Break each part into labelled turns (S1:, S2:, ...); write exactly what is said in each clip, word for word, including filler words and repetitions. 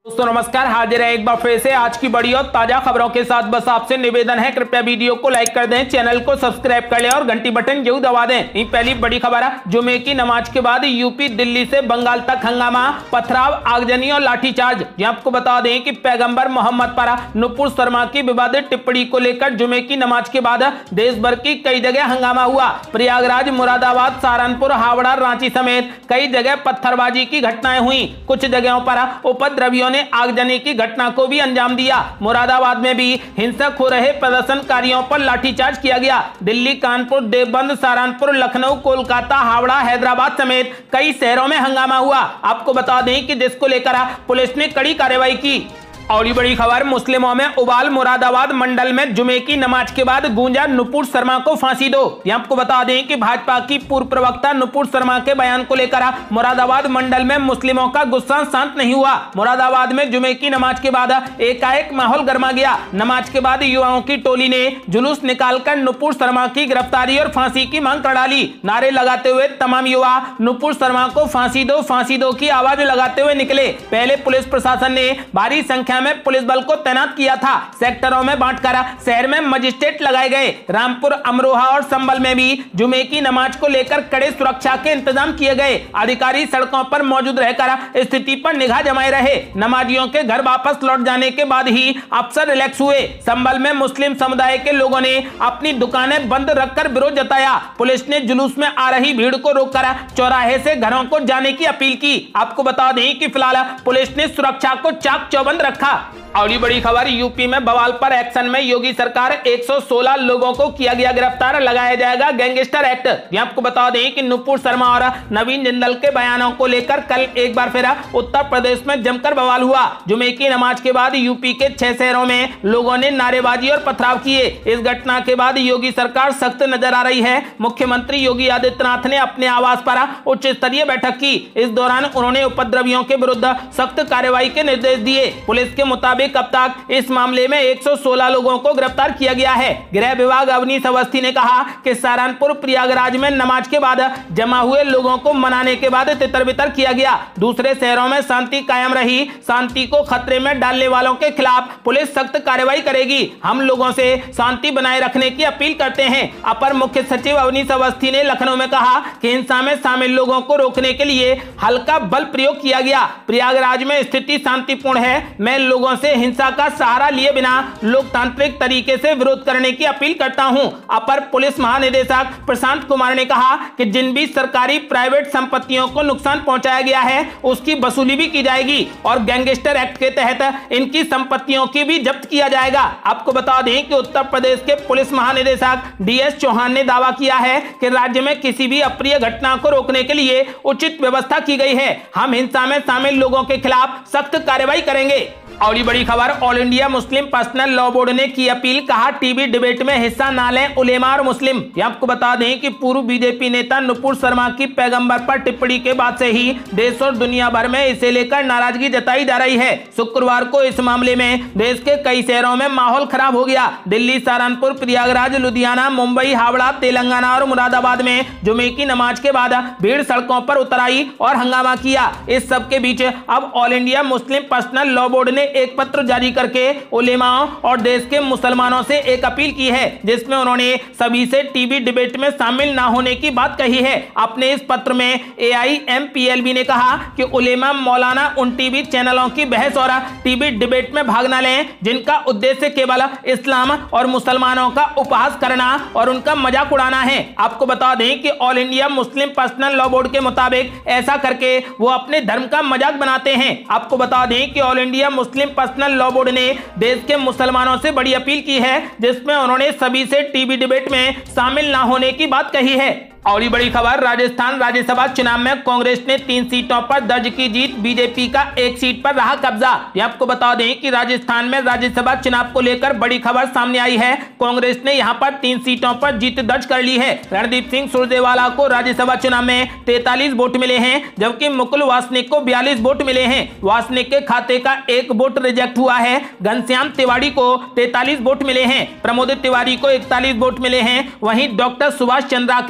S1: दोस्तों नमस्कार, हाजिर है एक बार फिर से आज की बड़ी और ताजा खबरों के साथ। बस आपसे निवेदन है, कृपया वीडियो को लाइक कर दें, चैनल को सब्सक्राइब कर लें और घंटी बटन जरूर दबा दें। ये पहली बड़ी खबर है। जुमे की नमाज के बाद यूपी दिल्ली से बंगाल तक हंगामा, पथराव, आगजनी और लाठीचार्ज। ये आपको बता दें कि पैगंबर मोहम्मद पर नुपुर शर्मा की विवादित टिप्पणी को लेकर जुमे की नमाज के बाद देश भर की कई जगह हंगामा हुआ। प्रयागराज, मुरादाबाद, सहारनपुर, हावड़ा, रांची समेत कई जगह पत्थरबाजी की घटनाएं हुई। कुछ जगहों पर उपद्रवियों ने आगजनी की घटना को भी अंजाम दिया। मुरादाबाद में भी हिंसक हो रहे प्रदर्शनकारियों पर लाठीचार्ज किया गया। दिल्ली, कानपुर, देवबंद, सहारनपुर, लखनऊ, कोलकाता, हावड़ा, हैदराबाद समेत कई शहरों में हंगामा हुआ। आपको बता दें कि जिसको लेकर पुलिस ने कड़ी कार्रवाई की। और ये बड़ी खबर, मुस्लिमों में उबाल। मुरादाबाद मंडल में जुमे की नमाज के बाद गूंजा नुपुर शर्मा को फांसी दो। ये आपको बता दें कि भाजपा की पूर्व प्रवक्ता नुपुर शर्मा के बयान को लेकर मुरादाबाद मंडल में मुस्लिमों का गुस्सा शांत नहीं हुआ। मुरादाबाद में जुमे की नमाज के बाद एकाएक माहौल गर्मा गया। नमाज के बाद युवाओं की टोली ने जुलूस निकालकर नुपुर शर्मा की गिरफ्तारी और फांसी की मांग कर डाली। नारे लगाते हुए तमाम युवा नुपुर शर्मा को फांसी दो, फांसी दो की आवाज लगाते हुए निकले। पहले पुलिस प्रशासन ने भारी संख्या में पुलिस बल को तैनात किया था। सेक्टरों में बांटकर शहर में मजिस्ट्रेट लगाए गए। रामपुर, अमरोहा और संभल में भी जुमे की नमाज को लेकर कड़े सुरक्षा के इंतजाम किए गए। अधिकारी सड़कों पर मौजूद रहकर स्थिति पर निगाह जमाए रहे। नमाजियों के घर वापस लौट जाने के बाद ही अफसर रिलैक्स हुए। संभल में मुस्लिम समुदाय के लोगों ने अपनी दुकानें बंद रखकर विरोध जताया। पुलिस ने जुलूस में आ रही भीड़ को रोककर चौराहे से घरों को जाने की अपील की। आपको बता दें कि फिलहाल पुलिस ने सुरक्षा को चाक चौबंद रखा। और ये बड़ी खबर, यूपी में बवाल पर एक्शन में योगी सरकार। एक सौ सोलह लोगों को किया गया गिरफ्तार, लगाया जाएगा गैंगस्टर एक्ट। ये आपको बता दें कि नुपुर शर्मा और नवीन जिंदल के बयानों को लेकर कल एक बार फिर उत्तर प्रदेश में जमकर बवाल हुआ। जुमे की नमाज के बाद यूपी के छह शहरों में लोगों ने नारेबाजी और पथराव किए। इस घटना के बाद योगी सरकार सख्त नजर आ रही है। मुख्यमंत्री योगी आदित्यनाथ ने अपने आवास पर उच्च स्तरीय बैठक की। इस दौरान उन्होंने उपद्रवियों के विरुद्ध सख्त कार्रवाई के निर्देश दिए। पुलिस के मुताबिक अब तक इस मामले में एक सौ सोलह लोगों को गिरफ्तार किया गया है। गृह विभाग अवनीश अवस्थी ने कहा कि सहारनपुर, प्रयागराज में नमाज के बाद जमा हुए लोगों को मनाने के बाद तितर बितर किया गया। दूसरे शहरों में शांति कायम रही। शांति को खतरे में डालने वालों के खिलाफ पुलिस सख्त कार्रवाई करेगी। हम लोगों से शांति बनाए रखने की अपील करते हैं। अपर मुख्य सचिव अवनीश अवस्थी ने लखनऊ में कहा कि हिंसा में शामिल लोगों को रोकने के लिए हल्का बल प्रयोग किया गया। प्रयागराज में स्थिति शांतिपूर्ण है। मैं लोगों से हिंसा का सहारा लिए बिना लोकतांत्रिक तरीके से विरोध करने की अपील करता हूं। अपर पुलिस महानिदेशक प्रशांत कुमार ने कहा कि जिन भी सरकारी प्राइवेट संपत्तियों को नुकसान पहुंचाया गया है उसकी वसूली भी की जाएगी और गैंगस्टर एक्ट के तहत इनकी संपत्तियों की भी जब्त किया जाएगा। आपको बता दें कि उत्तर प्रदेश के पुलिस महानिदेशक डी एस चौहान ने दावा किया है कि राज्य में किसी भी अप्रिय घटना को रोकने के लिए उचित व्यवस्था की गई है। हम हिंसा में शामिल लोगों के खिलाफ सख्त कार्रवाई करेंगे। और ये बड़ी खबर, all India Muslim personal law board ने की अपील। कहा टीवी डिबेट में हिस्सा ना लें उलेमा और मुस्लिम। ये आपको बता दें कि पूर्व बीजेपी नेता नुपुर शर्मा की पैगंबर पर टिप्पणी के बाद से ही देश और दुनिया भर में इसे लेकर नाराजगी जताई जा रही है। शुक्रवार को इस मामले में देश के कई शहरों में माहौल खराब हो गया। दिल्ली, सहारनपुर, प्रयागराज, लुधियाना, मुंबई, हावड़ा, तेलंगाना और मुरादाबाद में जुमे की नमाज के बाद भीड़ सड़कों पर उतर आई और हंगामा किया। इस सब के बीच अब all India Muslim personal law board ने एक पत्र जारी करके उलेमाओं और देश के मुसलमानों से एक अपील की है, जिसमें उन्होंने सभी से टीवी डिबेट में शामिल ना होने की बात कही है। अपने इस पत्र में A I M P L B ने कहा कि उलेमा मौलाना उन टीवी चैनलों की बहस और टीवी डिबेट में भाग न लें जिनका उद्देश्य केवल इस्लाम और मुसलमानों का उपहास करना और उनका मजाक उड़ाना है। आपको बता दें कि all India Muslim personal law board के मुताबिक ऐसा करके वो अपने धर्म का मजाक बनाते हैं। आपको बता दें कि all India Muslim personal law board ने देश के मुसलमानों से बड़ी अपील की है, जिसमें उन्होंने सभी से टीवी डिबेट में शामिल ना होने की बात कही है। और ये बड़ी खबर, राजस्थान राज्यसभा चुनाव में कांग्रेस ने तीन सीटों पर दर्ज की जीत। बीजेपी का एक सीट पर रहा कब्जा। ये आपको बता दें कि राजस्थान में राज्यसभा चुनाव को लेकर बड़ी खबर सामने आई है। कांग्रेस ने यहां पर तीन सीटों पर जीत दर्ज कर ली है। रणदीप सिंह सुरजेवाला को राज्यसभा चुनाव में तैतालीस वोट मिले हैं, जबकि मुकुल वासनिक को बयालीस वोट मिले हैं। वासनिक के खाते का एक वोट रिजेक्ट हुआ है। घनश्याम तिवारी को तैतालीस वोट मिले हैं। प्रमोद तिवारी को इकतालीस वोट मिले हैं। वहीं डॉक्टर सुभाष चंद्रा के खाते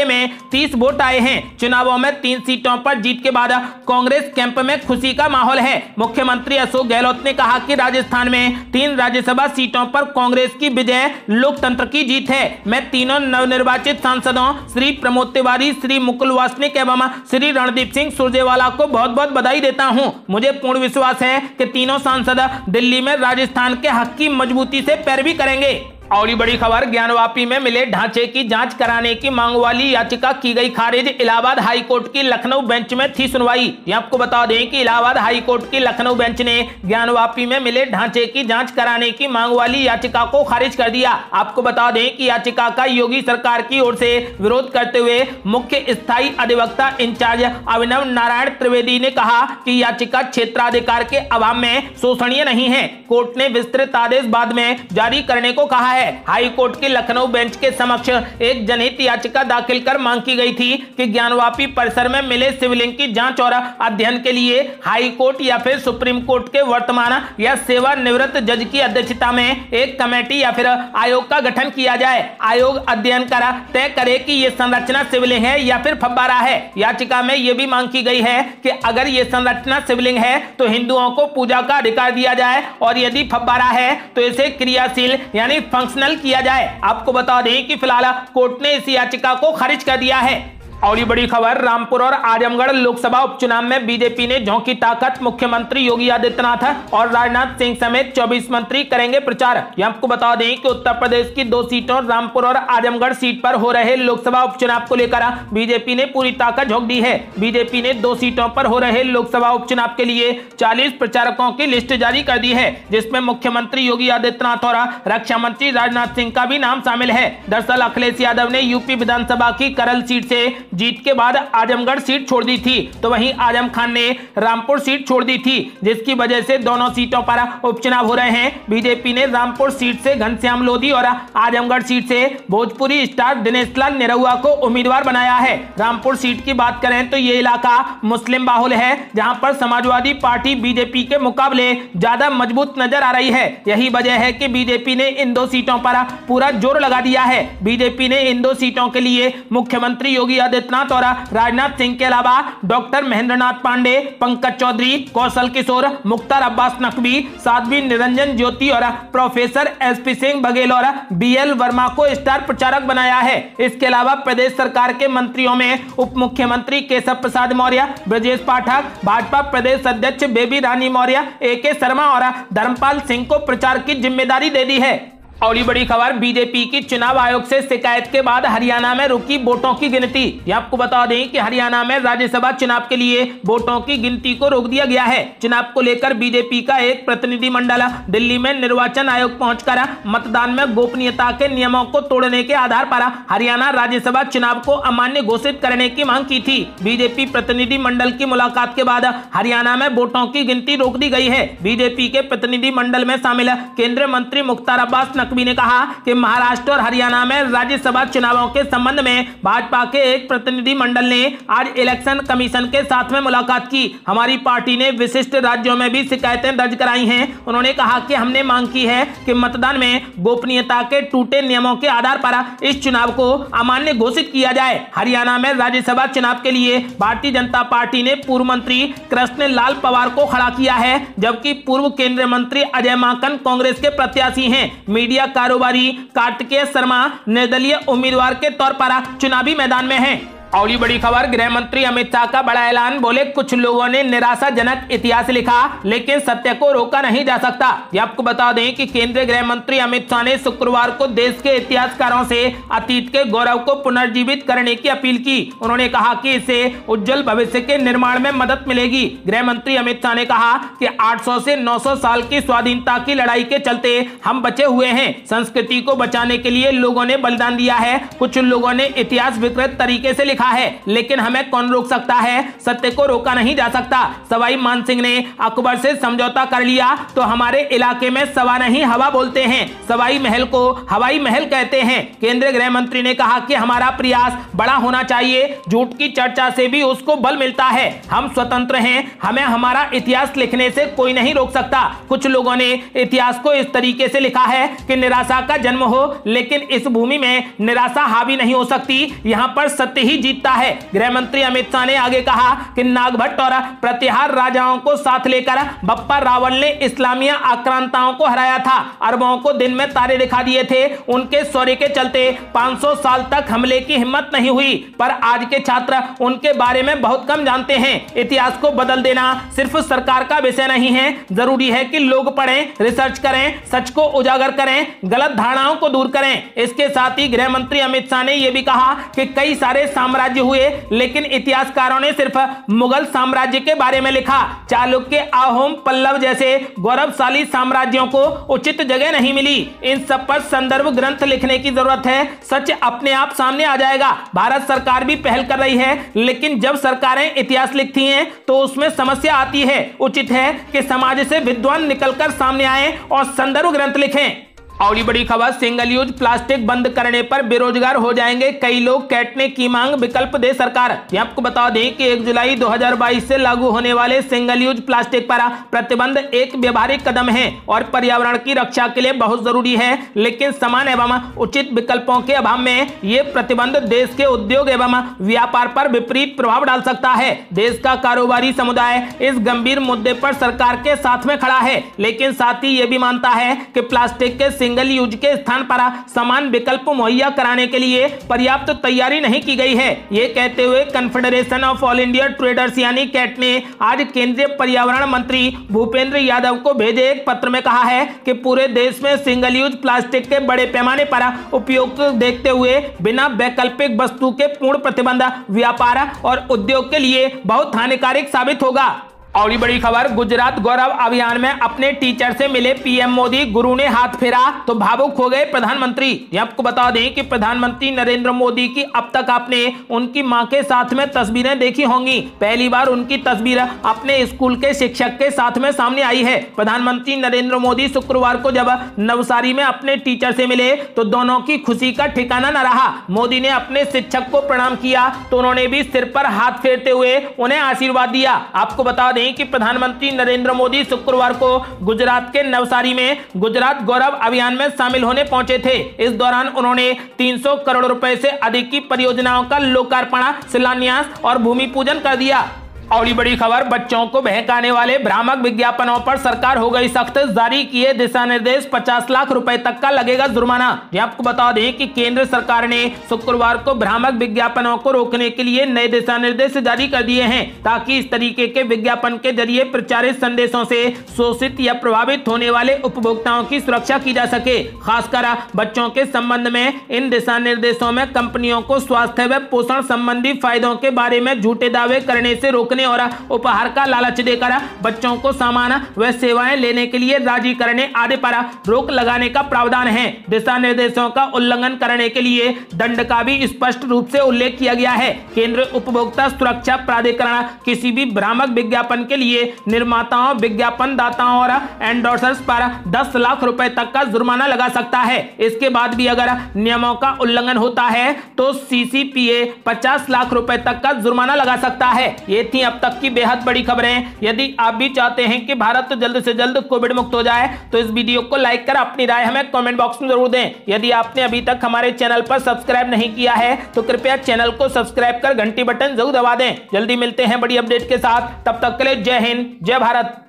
S1: में तीस वोट आए हैं। चुनावों में तीन सीटों पर जीत के बाद कांग्रेस कैंप में खुशी का माहौल है। मुख्यमंत्री अशोक गहलोत ने कहा कि राजस्थान में तीन राज्यसभा सीटों पर कांग्रेस की विजय लोकतंत्र की जीत है। मैं तीनों नवनिर्वाचित सांसदों श्री प्रमोद तिवारी, श्री मुकुल वासनिक एवं श्री रणदीप सिंह सुरजेवाला को बहुत बहुत बधाई देता हूं। मुझे पूर्ण विश्वास है कि तीनों सांसद दिल्ली में राजस्थान के हक की मजबूती से पैरवी करेंगे। और बड़ी खबर, ज्ञानवापी में मिले ढांचे की जांच कराने की मांग वाली याचिका की गई खारिज। इलाहाबाद हाई कोर्ट की लखनऊ बेंच में थी सुनवाई। ये आपको बता दें कि इलाहाबाद हाई कोर्ट की लखनऊ बेंच ने ज्ञानवापी में मिले ढांचे की जांच कराने की मांग वाली याचिका को खारिज कर दिया। आपको बता दें कि याचिका का योगी सरकार की ओर से विरोध करते हुए मुख्य स्थायी अधिवक्ता इंचार्ज अभिनव नारायण त्रिवेदी ने कहा कि याचिका क्षेत्राधिकार के अभाव में शोषणीय नहीं है। कोर्ट ने विस्तृत आदेश बाद में जारी करने को कहा है। हाई कोर्ट की लखनऊ बेंच के समक्ष एक जनहित याचिका दाखिल कर मांग की गई थी कि ज्ञानवापी परिसर में मिले शिवलिंग की जांच और अध्ययन के लिए हाई कोर्ट या फिर सुप्रीम कोर्ट के वर्तमान या सेवानिवृत्त जज की अध्यक्षता में एक कमेटी या फिर आयोग का गठन किया जाए। आयोग अध्ययन कर तय करे कि यह संरचना शिवलिंग है या फिर फव्वारा है। याचिका में यह भी मांग की गई है कि अगर यह संरचना शिवलिंग है तो हिंदुओं को पूजा का अधिकार दिया जाए और यदि फव्वारा है तो इसे क्रियाशील यानी फंक्शनल किया जाए। आपको बता दें कि फिलहाल कोर्ट ने इस याचिका को खारिज कर दिया है। और ये बड़ी खबर, रामपुर और आजमगढ़ लोकसभा उपचुनाव में बीजेपी ने झोंकी ताकत। मुख्यमंत्री योगी आदित्यनाथ और राजनाथ सिंह समेत चौबीस मंत्री करेंगे प्रचार। ये आपको बता दें कि उत्तर प्रदेश की दो सीटों रामपुर और आजमगढ़ सीट पर हो रहे लोकसभा उपचुनाव को लेकर बीजेपी ने पूरी ताकत झोंक दी है। बीजेपी ने दो सीटों पर हो रहे लोकसभा उपचुनाव के लिए चालीस प्रचारकों की लिस्ट जारी कर दी है, जिसमें मुख्यमंत्री योगी आदित्यनाथ और रक्षा मंत्री राजनाथ सिंह का भी नाम शामिल है। दरअसल अखिलेश यादव ने यूपी विधानसभा की करल सीट से जीत के बाद आजमगढ़ सीट छोड़ दी थी, तो वहीं आजम खान ने रामपुर सीट छोड़ दी थी, जिसकी वजह से दोनों सीटों पर उपचुनाव हो रहे हैं। बीजेपी ने रामपुर सीट से घनश्याम लोधी और आजमगढ़ सीट से भोजपुरी स्टार दिनेश लाल निरहुआ को उम्मीदवार बनाया है। रामपुर सीट की बात करें तो ये इलाका मुस्लिम बाहुल है, जहां पर समाजवादी पार्टी बीजेपी के मुकाबले ज्यादा मजबूत नजर आ रही है। यही वजह है कि बीजेपी ने इन दो सीटों पर पूरा जोर लगा दिया है। बीजेपी ने इन दो सीटों के लिए मुख्यमंत्री योगी आदित्यनाथ और राजनाथ सिंह के अलावा डॉक्टर महेंद्रनाथ पांडे, पंकज चौधरी, कौशल किशोर, मुख्तार अब्बास नकवी, साध्वी निरंजन ज्योति और प्रोफेसर एसपी सिंह बघेल और बीएल वर्मा को स्टार प्रचारक बनाया है। इसके अलावा प्रदेश सरकार के मंत्रियों में उप मुख्यमंत्री केशव प्रसाद मौर्य, ब्रजेश पाठक, भाजपा प्रदेश अध्यक्ष बेबी रानी मौर्य, ए के शर्मा और धर्मपाल सिंह को प्रचार की जिम्मेदारी दे दी है। और बड़ी खबर, बीजेपी की चुनाव आयोग से शिकायत के बाद हरियाणा में रुकी वोटों की गिनती। ये आपको बता दें कि हरियाणा में राज्यसभा चुनाव के लिए वोटों की गिनती को रोक दिया गया है। चुनाव को लेकर बीजेपी का एक प्रतिनिधिमंडल दिल्ली में निर्वाचन आयोग पहुंचकर मतदान में गोपनीयता के नियमों को तोड़ने के आधार पर हरियाणा राज्यसभा चुनाव को अमान्य घोषित करने की मांग की थी। बीजेपी प्रतिनिधिमंडल की मुलाकात के बाद हरियाणा में वोटों की गिनती रोक दी गई है। बीजेपी के प्रतिनिधिमंडल में शामिल केंद्रीय मंत्री मुख्तार अब्बास नकवी ने कहा कि महाराष्ट्र और हरियाणा में राज्यसभा चुनावों के संबंध में भाजपा के एक प्रतिनिधिमंडल ने आज इलेक्शन कमीशन के साथ में मुलाकात की। हमारी पार्टी ने विशिष्ट राज्यों में भी शिकायतें दर्ज कराई हैं। उन्होंने कहा कि हमने मांग की है कि मतदान में गोपनीयता के टूटे नियमों के आधार पर इस चुनाव को अमान्य घोषित किया जाए। हरियाणा में राज्यसभा चुनाव के लिए भारतीय जनता पार्टी ने पूर्व मंत्री कृष्ण लाल पवार को खड़ा किया है, जबकि पूर्व केंद्रीय मंत्री अजय माकन कांग्रेस के प्रत्याशी हैं। मीडिया कारोबारी कार्तिकेय शर्मा निर्दलीय उम्मीदवार के तौर पर चुनावी मैदान में हैं। और ये बड़ी खबर, गृह मंत्री अमित शाह का बड़ा ऐलान। बोले, कुछ लोगों ने निराशाजनक इतिहास लिखा लेकिन सत्य को रोका नहीं जा सकता। ये आपको बता दें कि केंद्रीय गृह मंत्री अमित शाह ने शुक्रवार को देश के इतिहासकारों से अतीत के गौरव को पुनर्जीवित करने की अपील की। उन्होंने कहा कि इससे उज्जवल भविष्य के निर्माण में मदद मिलेगी। गृह मंत्री अमित शाह ने कहा कि आठ सौ से नौ सौ साल की स्वाधीनता की लड़ाई के चलते हम बचे हुए हैं। संस्कृति को बचाने के लिए लोगों ने बलिदान दिया है। कुछ लोगों ने इतिहास विकृत तरीके से लिखा लिखा है, लेकिन हमें कौन रोक सकता है? सत्य को रोका नहीं जा सकता। सवाई मानसिंह ने अकबर से समझौता कर लिया तो हमारे इलाके में सवा नहीं हवा बोलते हैं। सवाई महल को हवाई महल कहते हैं। केंद्रीय गृह मंत्री ने कहा कि हमारा प्रयास बड़ा होना चाहिए, झूठ की चर्चा से भी उसको बल मिलता है। हम स्वतंत्र हैं, हमें हमारा इतिहास लिखने से कोई नहीं रोक सकता। कुछ लोगों ने इतिहास को इस तरीके से लिखा है कि निराशा का जन्म हो, लेकिन इस भूमि में निराशा हावी नहीं हो सकती, यहाँ पर सत्य ही जीतता है। गृह मंत्री अमित शाह ने आगे कहा कि नागभट्ट और प्रतिहार राजाओं को साथ लेकर बप्पा रावल ने इस्लामिया आक्रांताओं को हराया था। अरबों को दिन में तारे दिखा दिए थे। उनके शौर्य के चलते पाँच सौ साल तक हमले की हिम्मत नहीं हुई, पर आज के छात्र उनके बारे में बहुत कम जानते हैं। इतिहास को बदल देना सिर्फ सरकार का विषय नहीं है, जरूरी है कि लोग पढ़ें, रिसर्च करें, सच को उजागर करें, गलत धारणाओं को दूर करें। इसके साथ ही गृह मंत्री अमित शाह ने यह भी कहा कि कई सारे साम्राज्य हुए, लेकिन इतिहासकारों ने सिर्फ मुगल साम्राज्य के बारे में लिखा। चालुक्य, अहोम, पल्लव जैसे गौरवशाली साम्राज्यों को उचित जगह नहीं मिली। इन सब पर संदर्भ ग्रंथ लिखने की जरूरत है। सच अपने आप सामने आ जाएगा। भारत सरकार भी पहल कर रही है, लेकिन जब सरकारें इतिहास लिखती हैं तो उसमें समस्या आती है। उचित है कि समाज से विद्वान निकलकर सामने आए और संदर्भ ग्रंथ लिखें। और बड़ी खबर, सिंगल यूज प्लास्टिक बंद करने पर बेरोजगार हो जाएंगे कई लोग, कैटने की मांग, विकल्प दे सरकार। आपको बता दें कि एक जुलाई दो हज़ार बाईस से लागू होने वाले सिंगल यूज प्लास्टिक पर प्रतिबंध एक व्यवहारिक कदम है और पर्यावरण की रक्षा के लिए बहुत जरूरी है, लेकिन समान एवं उचित विकल्पों के अभाव में ये प्रतिबंध देश के उद्योग एवं व्यापार पर विपरीत प्रभाव डाल सकता है। देश का कारोबारी समुदाय इस गंभीर मुद्दे पर सरकार के साथ में खड़ा है, लेकिन साथ ही ये भी मानता है कि प्लास्टिक के सिंगल यूज के स्थान पर समान विकल्प मुहैया कराने के लिए पर्याप्त तैयारी नहीं की गई है। ये कहते हुए confederation of all India traders यानी कैट ने आज केंद्रीय पर्यावरण मंत्री भूपेंद्र यादव को भेजे एक पत्र में कहा है कि पूरे देश में सिंगल यूज प्लास्टिक के बड़े पैमाने पर उपयोग को देखते हुए बिना वैकल्पिक वस्तु के पूर्ण प्रतिबंध व्यापार और उद्योग के लिए बहुत हानिकारक साबित होगा। और बड़ी खबर, गुजरात गौरव अभियान में अपने टीचर से मिले पीएम मोदी, गुरु ने हाथ फेरा तो भावुक हो गए प्रधानमंत्री। आपको बता दें कि प्रधानमंत्री नरेंद्र मोदी की अब तक आपने उनकी मां के साथ में तस्वीरें देखी होंगी। पहली बार उनकी तस्वीर अपने स्कूल के शिक्षक के साथ में सामने आई है। प्रधानमंत्री नरेंद्र मोदी शुक्रवार को जब नवसारी में अपने टीचर से मिले तो दोनों की खुशी का ठिकाना न रहा। मोदी ने अपने शिक्षक को प्रणाम किया तो उन्होंने भी सिर पर हाथ फेरते हुए उन्हें आशीर्वाद दिया। आपको बता दें कि प्रधानमंत्री नरेंद्र मोदी शुक्रवार को गुजरात के नवसारी में गुजरात गौरव अभियान में शामिल होने पहुंचे थे। इस दौरान उन्होंने तीन सौ करोड़ रुपए से अधिक की परियोजनाओं का लोकार्पण, शिलान्यास और भूमि पूजन कर दिया। और बड़ी खबर, बच्चों को बहकाने वाले भ्रामक विज्ञापनों पर सरकार हो गई सख्त, जारी किए दिशा निर्देश, पचास लाख रुपए तक का लगेगा जुर्माना। आपको बता दें कि केंद्र सरकार ने शुक्रवार को भ्रामक विज्ञापनों को रोकने के लिए नए दिशा निर्देश जारी कर दिए हैं, ताकि इस तरीके के विज्ञापन के जरिए प्रचारित संदेशों से शोषित या प्रभावित होने वाले उपभोक्ताओं की सुरक्षा की जा सके। खासकर बच्चों के संबंध में इन दिशा निर्देशों में कंपनियों को स्वास्थ्य व पोषण संबंधी फायदों के बारे में झूठे दावे करने से रोकने और उपहार का लालच देकर बच्चों को सामान व सेवाएं लेने के लिए राजी करने आदि पर रोक लगाने का प्रावधान है। दिशा निर्देशों का उल्लंघन करने के लिए दंड का भी स्पष्ट रूप से उल्लेख किया गया है। केंद्र उपभोक्ता सुरक्षा प्राधिकरण किसी भी भ्रामक विज्ञापन के लिए निर्माताओं, विज्ञापन दाताओं और एंडोर्सर्स पर दस लाख रुपए तक का जुर्माना लगा सकता है। इसके बाद भी अगर नियमों का उल्लंघन होता है तो सीसीपीए पचास लाख रुपए तक का जुर्माना लगा सकता है। ये थी अब तक की बेहद बड़ी खबरें। यदि आप भी चाहते हैं कि भारत जल्द से जल्द कोविड मुक्त हो जाए तो इस वीडियो को लाइक कर अपनी राय हमें कमेंट बॉक्स में जरूर दें। यदि आपने अभी तक हमारे चैनल पर सब्सक्राइब नहीं किया है तो कृपया चैनल को सब्सक्राइब कर घंटी बटन जरूर दबा दें। जल्दी मिलते हैं बड़ी अपडेट के साथ, तब तक के लिए जय हिंद, जय भारत।